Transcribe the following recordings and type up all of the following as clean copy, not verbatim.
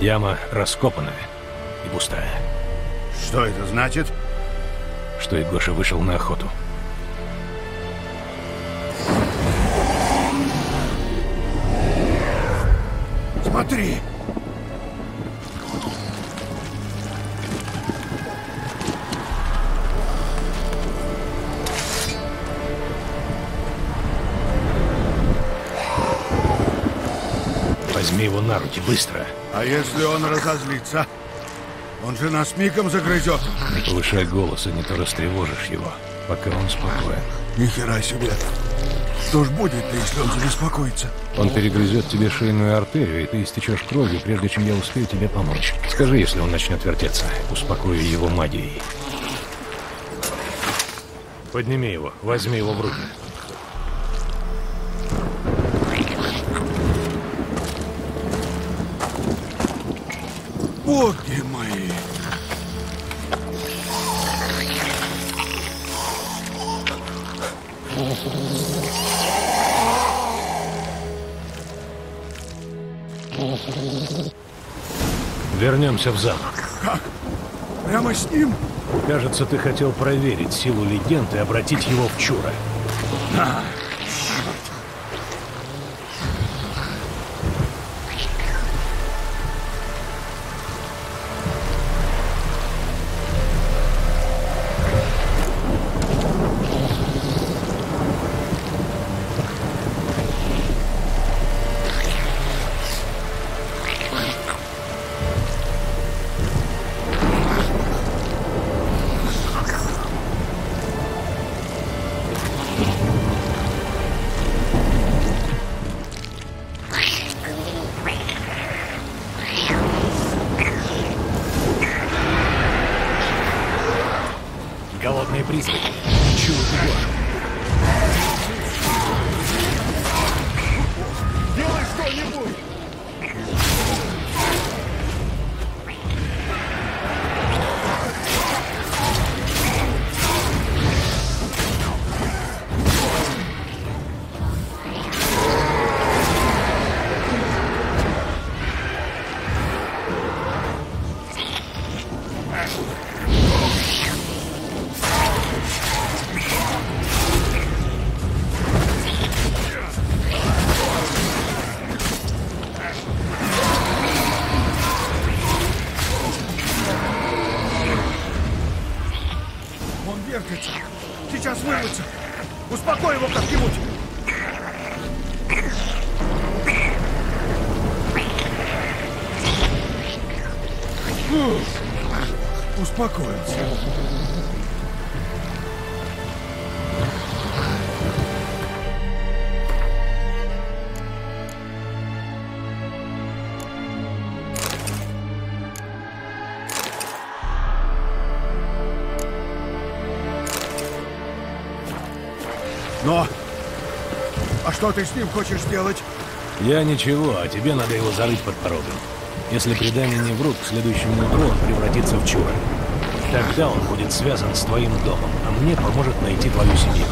Яма раскопанная и пустая. Что это значит? Что Егоша вышел на охоту. Смотри! Возьми его на руки, быстро. А если он разозлится? Он же нас мигом загрызет. Не повышай голос, а не то растревожишь его, пока он спокоен. Ни хера себе. Что ж будет-то, если он забеспокоится? Он перегрызет тебе шейную артерию, и ты истечешь кровью, прежде чем я успею тебе помочь. Скажи, если он начнет вертеться. Успокою его магией. Подними его, возьми его в руки. Боги мои! Вернемся в замок. Как? Прямо с ним? Кажется, ты хотел проверить силу легенд и обратить его в чура. Голодные призраки. Чуют Егошу. Делай что-нибудь! Он вертится. Сейчас вырвется. Успокой его как-нибудь. Успокоился. Но! А что ты с ним хочешь сделать? Я ничего, а тебе надо его зарыть под порогом. Если предание не врут, к следующему утру он превратится в чура. Тогда он будет связан с твоим домом, а мне поможет найти твою семью.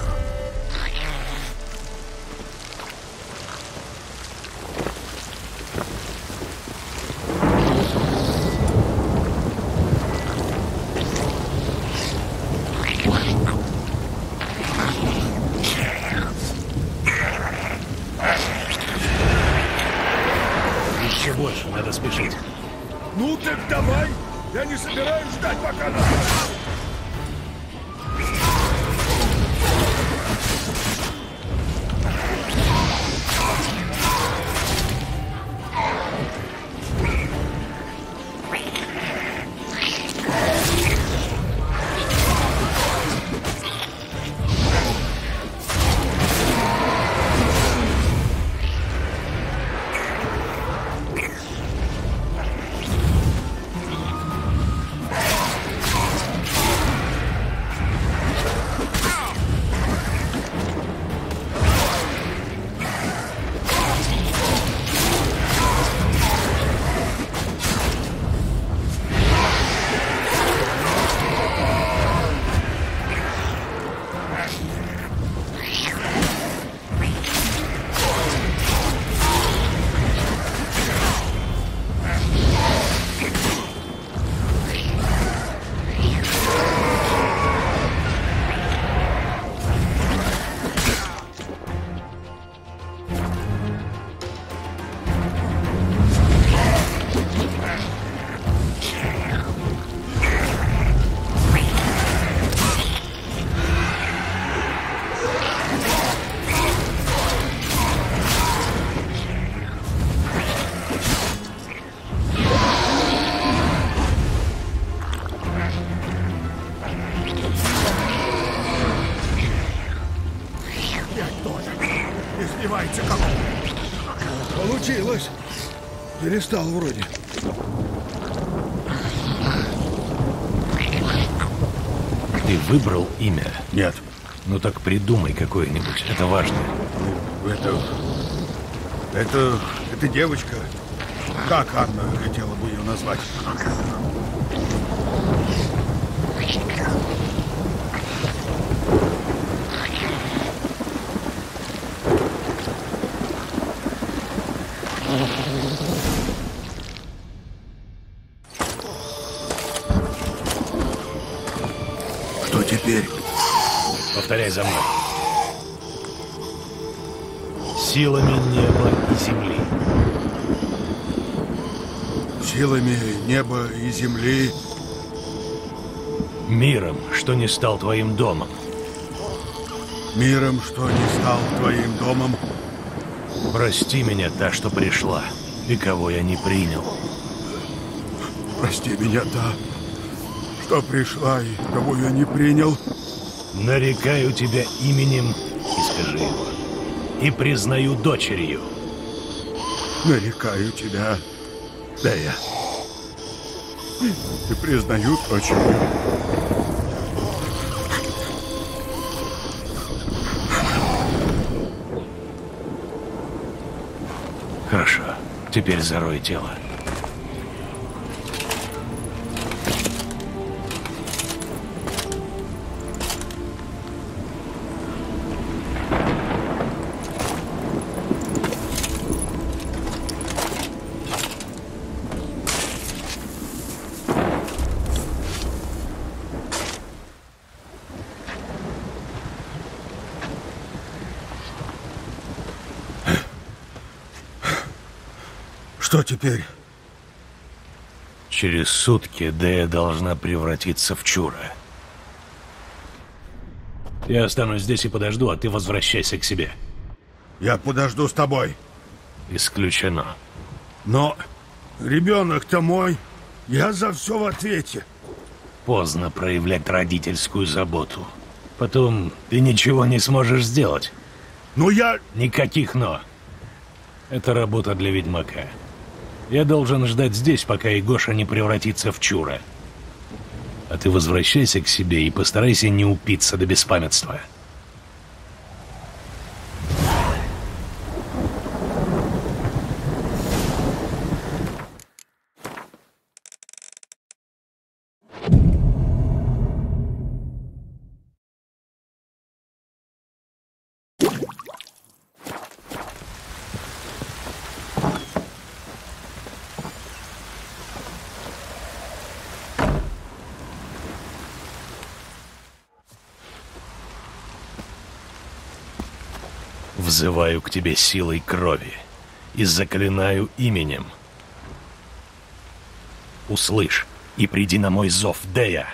Еще больше, надо спешить. Ну так давай! Я не собираюсь ждать, пока нас... перестал вроде. Ты выбрал имя? Нет. Ну так придумай какое-нибудь, это важно. Это девочка. Как Анна хотела бы ее назвать? Что теперь? Повторяй за мной. Силами неба и земли. Силами неба и земли. Миром, что не стал твоим домом. Миром, что не стал твоим домом. Прости меня, та, что пришла, и кого я не принял. Прости меня, та, что пришла и кого я не принял. Нарекаю тебя именем, и скажи его, и признаю дочерью. Нарекаю тебя, Дея. И признаю дочерью. Хорошо, теперь зарой тело. Что теперь? Через сутки Дея должна превратиться в Чура. Я останусь здесь и подожду, а ты возвращайся к себе. Я подожду с тобой. Исключено. Но ребенок-то мой. Я за все в ответе. Поздно проявлять родительскую заботу. Потом ты ничего не сможешь сделать. Но я... Никаких «но». Это работа для ведьмака. Я должен ждать здесь, пока Игоша не превратится в Чура. А ты возвращайся к себе и постарайся не упиться до беспамятства. Взываю к тебе силой крови и заклинаю именем. Услышь и приди на мой зов, Дея.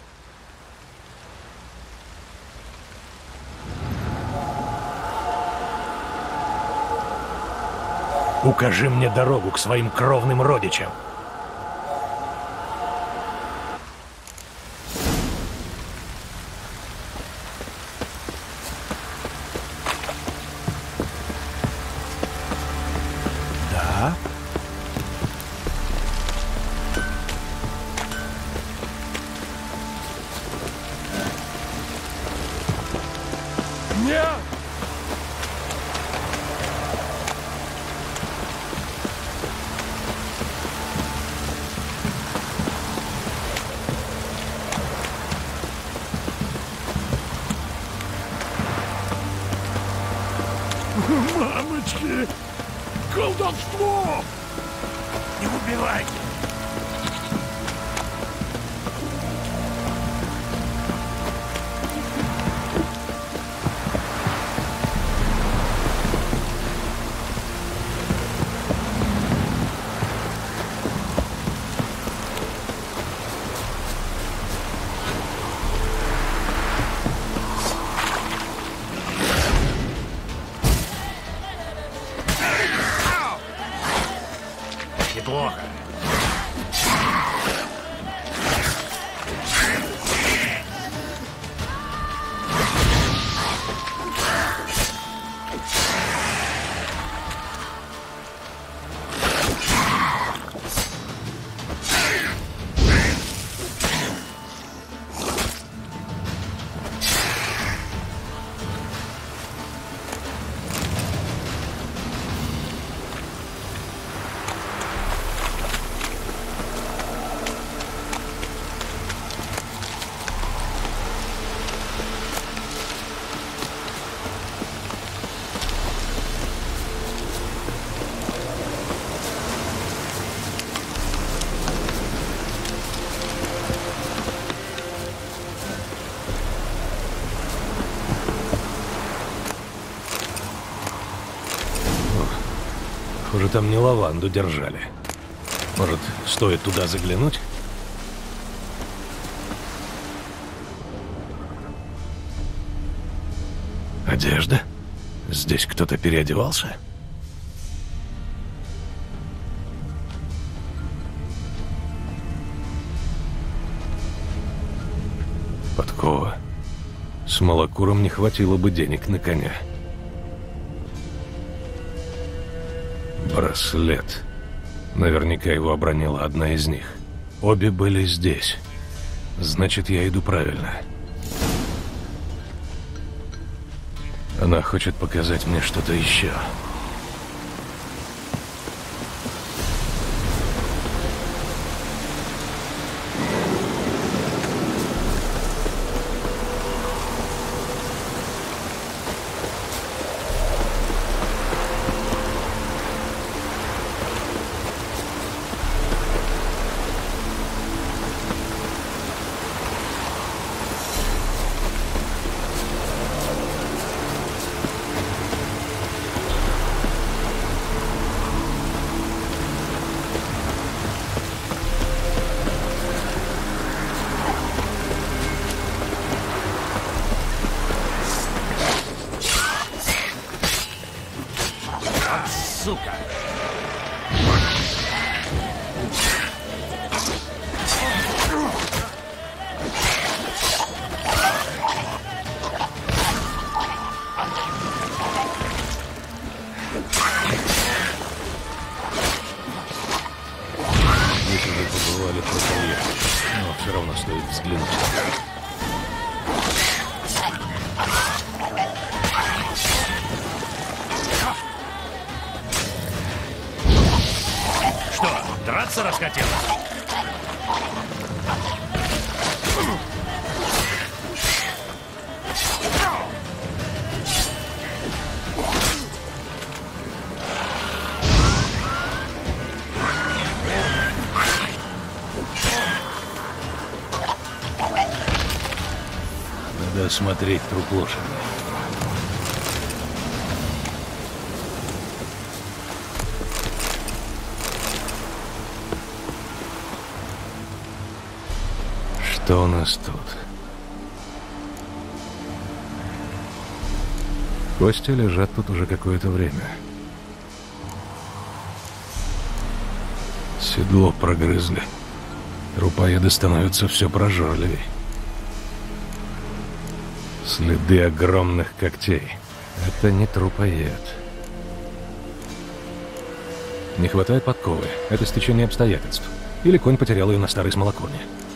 Укажи мне дорогу к своим кровным родичам. Мамочки! Колдовство! Не убивайте! Неплохо. там не лаванду держали. Может, стоит туда заглянуть? Одежда? Здесь кто-то переодевался? Подкова. С Малакуром не хватило бы денег на коня. Браслет. Наверняка его обронила одна из них. Обе были здесь. Значит, я иду правильно. Она хочет показать мне что-то еще. Сука! Здесь уже побывали только я, но все равно стоит взглянуть. Что, драться расхотелось? Надо осмотреть труп лошади. Что у нас тут? Кости лежат тут уже какое-то время. Седло прогрызли. Трупоеды становятся все прожорливей. Следы огромных когтей. Это не трупоед. Не хватает подковы. Это стечение обстоятельств. Или конь потерял ее на старой смолокурне.